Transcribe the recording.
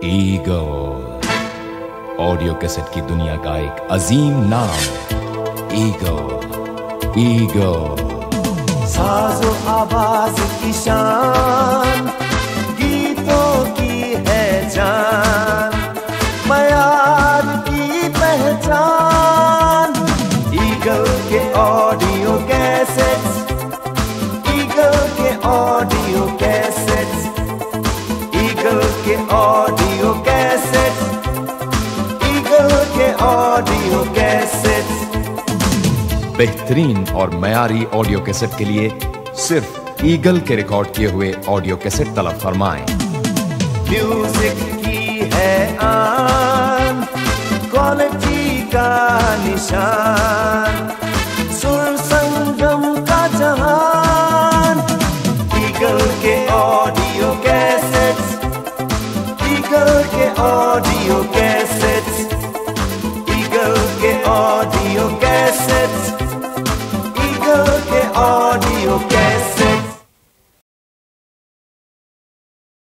Eagle, audio cassette की दुनिया का एक अजीम नाम। Eagle, eagle. साजो आवाज की शान, गीतों की है जान, मयार की पहचान। ईगल के ऑडियो कैसेट्स, ईगल के ऑडियो कैसेट्स, ईगल के ऑडियो कैसेट्स, ईगल के ऑडियो कैसेट्स। बेहतरीन और मयारी ऑडियो कैसेट के लिए सिर्फ ईगल के रिकॉर्ड किए हुए ऑडियो कैसेट तलब फरमाएं। म्यूजिक की है आन, क्वालिटी का निशान, सुर संगम का जहान। ईगल के ऑडियो कैसेट्स, ईगल के ऑडियो कैसेट्स, ईगल के ऑडियो